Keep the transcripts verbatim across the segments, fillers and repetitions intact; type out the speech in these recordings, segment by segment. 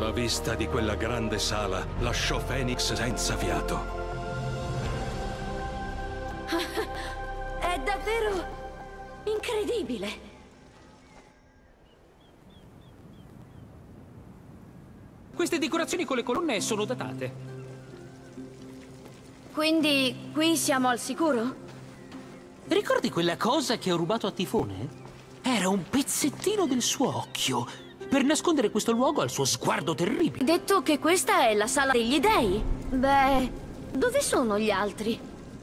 La vista di quella grande sala lasciò Phoenix senza fiato. È davvero incredibile. Queste decorazioni con le colonne sono datate. Quindi qui siamo al sicuro? Ricordi quella cosa che ho rubato a Tifone? Era un pezzettino del suo occhio, per nascondere questo luogo al suo sguardo terribile. Detto che questa è la sala degli dei? Beh, dove sono gli altri?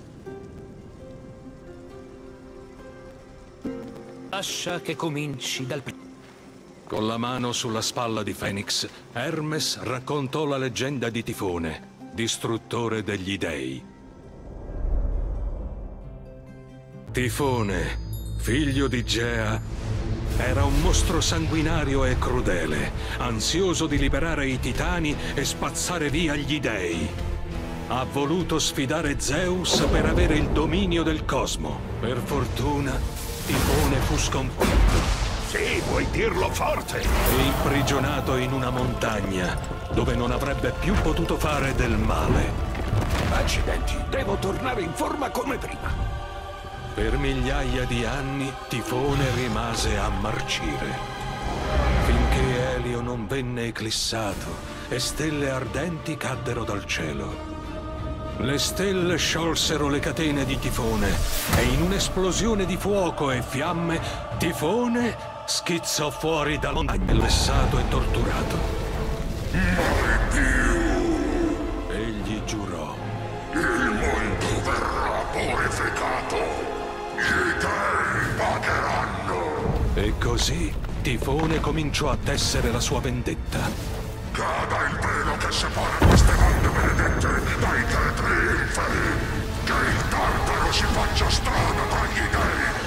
Lascia che cominci dal... Con la mano sulla spalla di Phoenix, Hermes raccontò la leggenda di Tifone, distruttore degli dei. Tifone, figlio di Gea, era un mostro sanguinario e crudele, ansioso di liberare i titani e spazzare via gli dei. Ha voluto sfidare Zeus per avere il dominio del cosmo. Per fortuna, Tifone fu sconfitto. Sì, vuoi dirlo forte! E imprigionato in una montagna, dove non avrebbe più potuto fare del male. Accidenti, devo tornare in forma come prima. Per migliaia di anni Tifone rimase a marcire, finché Elio non venne eclissato e stelle ardenti caddero dal cielo. Le stelle sciolsero le catene di Tifone e in un'esplosione di fuoco e fiamme Tifone schizzò fuori dalla montagna, vessato e torturato. Mai più! Egli giurò: Il mondo verrà purificato! Gli dei pagheranno! E così Tifone cominciò a tessere la sua vendetta. Cada il velo che separa queste bande benedette dai tetri inferi! Che il Tartaro si faccia strada tra gli dei!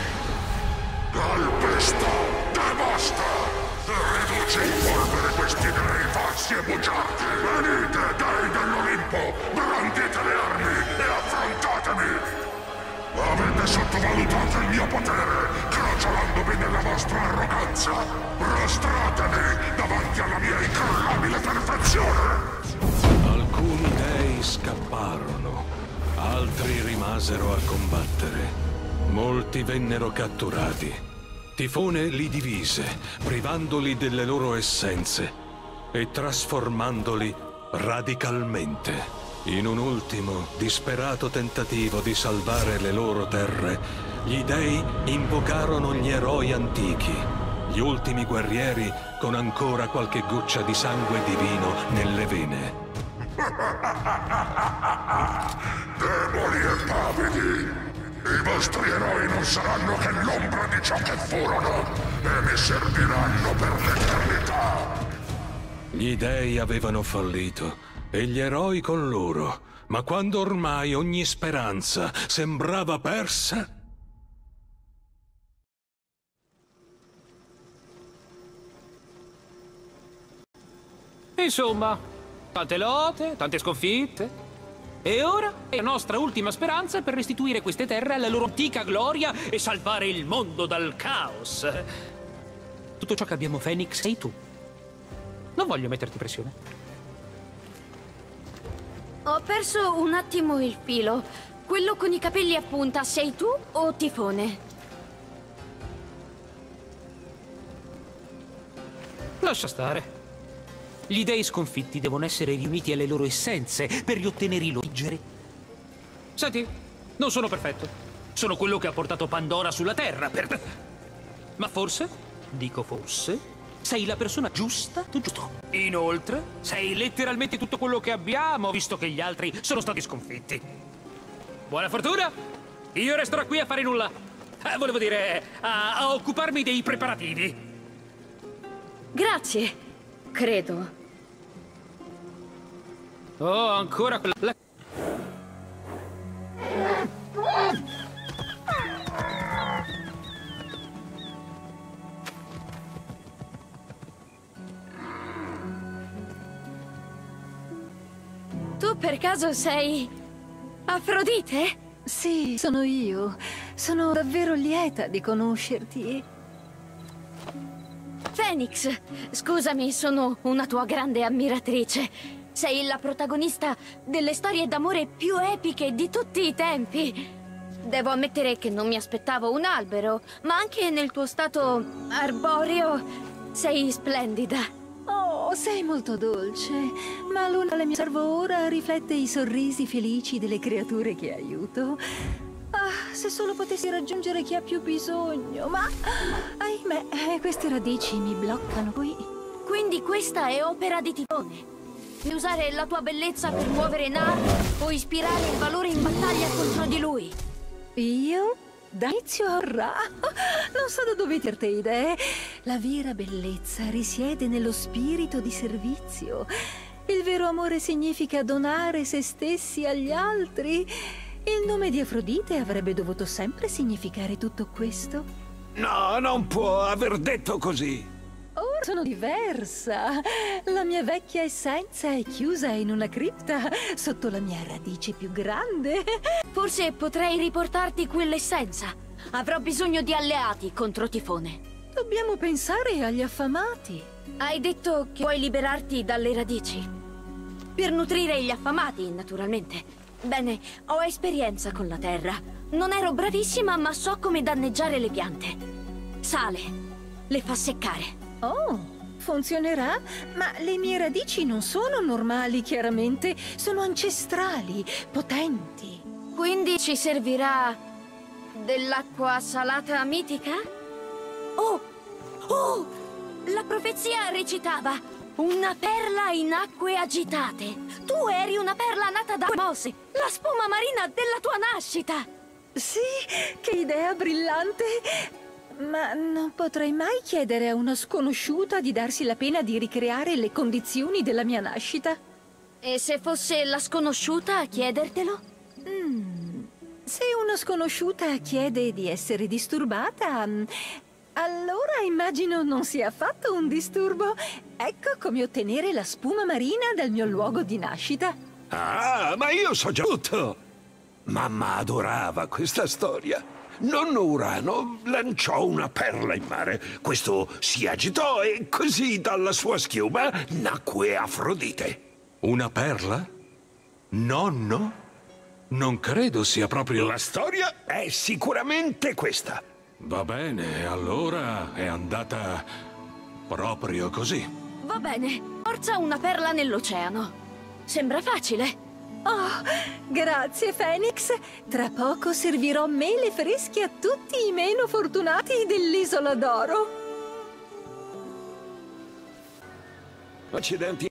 Calpesta, devasta, e riduci in polvere questi dei falsi e bugiardi! Venite, dei dell'Olimpo, brandite le armi e affrontatemi! Avete sottovalutato il mio potere, crogiolandomi nella vostra arroganza! Prostratevi davanti alla mia incrollabile perfezione! Alcuni dei scapparono, altri rimasero a combattere. Molti vennero catturati. Tifone li divise, privandoli delle loro essenze e trasformandoli radicalmente. In un ultimo, disperato tentativo di salvare le loro terre, gli dei invocarono gli eroi antichi, gli ultimi guerrieri con ancora qualche goccia di sangue divino nelle vene. Deboli e pavidi! I vostri eroi non saranno che l'ombra di ciò che furono e mi serviranno per l'eternità! Gli dei avevano fallito e gli eroi con loro, ma quando ormai ogni speranza sembrava persa... Insomma, tante lotte, tante sconfitte. E ora è la nostra ultima speranza per restituire queste terre alla loro antica gloria e salvare il mondo dal caos. Tutto ciò che abbiamo, Phoenix, sei tu. Non voglio metterti pressione. Ho perso un attimo il filo. Quello con i capelli a punta sei tu o Tifone? Lascia stare. Gli dei sconfitti devono essere riuniti alle loro essenze per riottenere i loro digeri. Senti, non sono perfetto. Sono quello che ha portato Pandora sulla Terra per... Ma forse, dico forse, sei la persona giusta, tu giusto. Inoltre, sei letteralmente tutto quello che abbiamo, visto che gli altri sono stati sconfitti. Buona fortuna! Io resterò qui a fare nulla. Eh, volevo dire, a, a occuparmi dei preparativi. Grazie, credo. Oh, ancora quella... La... Tu per caso sei... Afrodite? Sì, sono io. Sono davvero lieta di conoscerti. Phoenix, scusami, sono una tua grande ammiratrice. Sei la protagonista delle storie d'amore più epiche di tutti i tempi. Devo ammettere che non mi aspettavo un albero, ma anche nel tuo stato arboreo sei splendida. Oh, sei molto dolce, ma l'una alle mie servo ora riflette i sorrisi felici delle creature che aiuto. Ah, se solo potessi raggiungere chi ha più bisogno, ma ahimè, queste radici mi bloccano qui. Quindi questa è opera di Tifone. Di usare la tua bellezza per muovere Nar o ispirare il valore in battaglia contro di lui. Io? Da inizio a Ra? Non so da dove tirate idee. La vera bellezza risiede nello spirito di servizio. Il vero amore significa donare se stessi agli altri. Il nome di Afrodite avrebbe dovuto sempre significare tutto questo. No, non può aver detto così. Ora sono diversa. La mia vecchia essenza è chiusa in una cripta sotto la mia radice più grande. Forse potrei riportarti quell'essenza. Avrò bisogno di alleati contro Tifone. Dobbiamo pensare agli affamati. Hai detto che vuoi liberarti dalle radici. Per nutrire gli affamati, naturalmente. Bene, ho esperienza con la terra. Non ero bravissima, ma so come danneggiare le piante. Sale. Le fa seccare. Oh, funzionerà? Ma le mie radici non sono normali, chiaramente. Sono ancestrali, potenti. Quindi ci servirà dell'acqua salata mitica? Oh! Oh! La profezia recitava una perla in acque agitate. Tu eri una perla nata da Mose, la spuma marina della tua nascita. Sì, che idea brillante! Ma non potrei mai chiedere a una sconosciuta di darsi la pena di ricreare le condizioni della mia nascita? E se fosse la sconosciuta a chiedertelo? Mm. Se una sconosciuta chiede di essere disturbata, allora immagino non sia affatto un disturbo. Ecco come ottenere la spuma marina dal mio luogo di nascita. Ah, ma io so già tutto. Mamma adorava questa storia. Nonno Urano lanciò una perla in mare. Questo si agitò e così dalla sua schiuma nacque Afrodite. Una perla? Nonno? Non credo sia proprio... La storia è sicuramente questa. Va bene, allora è andata proprio così. Va bene, forza una perla nell'oceano. Sembra facile. Oh, grazie Phoenix. Tra poco servirò mele fresche a tutti i meno fortunati dell'Isola d'Oro. Accidenti.